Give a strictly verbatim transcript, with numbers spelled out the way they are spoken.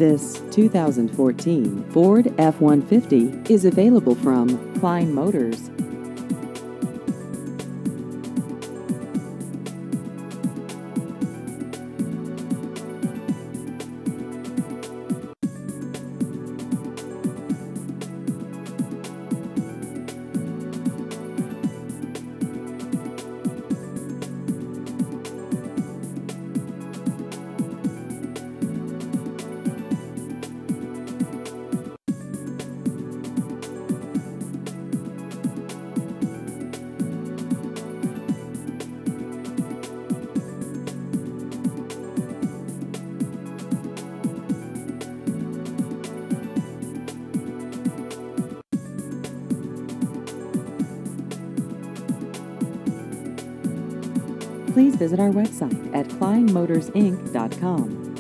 This two thousand fourteen Ford F one fifty is available from Klein Motors. Please visit our website at klein motors inc dot com.